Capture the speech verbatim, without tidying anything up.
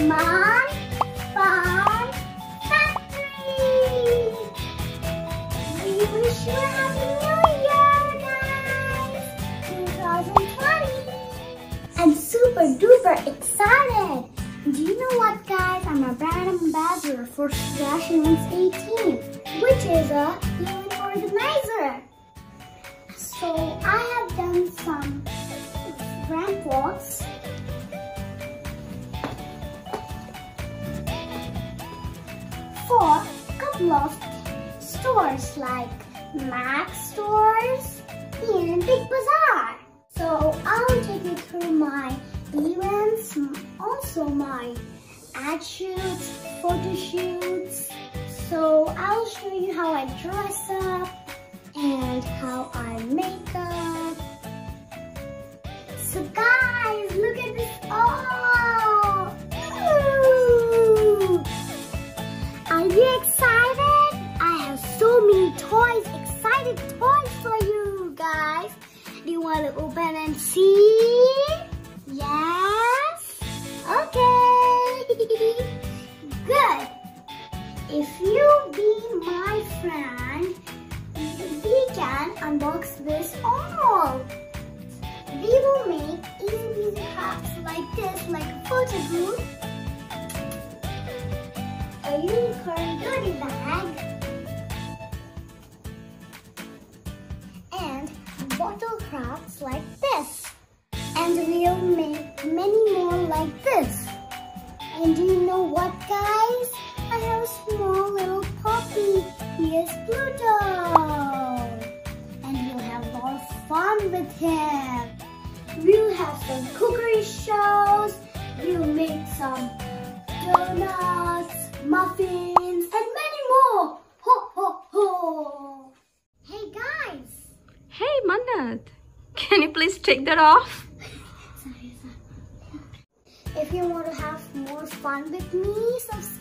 Mann.fun.factory. We wish you a happy new year, guys! twenty twenty. I'm super duper excited. Do you know what, guys? I'm a brand ambassador for Slash Events eighteen, which is a event organizer. So I have done some ramp walks for a couple of stores like Max stores and Big Bazaar. So I'll take you through my events, also my ad shoots, photo shoots. So I'll show you how I dress up and how I make up. So guys, look at this. Oh! Ooh. Are you excited? I have so many toys, excited toys for you guys. Do you want to open and see? Yes? Okay. Good. If you be my friend, we can unbox this all. We will make easy peasy crafts like this, like a photo booth, a unicorn goodie bag, and bottle crafts like this. And we'll make many more like this. And do you know what, guys? I have a small little puppy. He is Pluto. And we'll have a lot of fun with him. We'll have some cookery shows. We'll make some donuts, muffins, and many more. Ho, ho, ho. Hey, guys. Hey, Mannat. Can you please take that off? Sorry, sorry. If you want to have more fun with me, subscribe.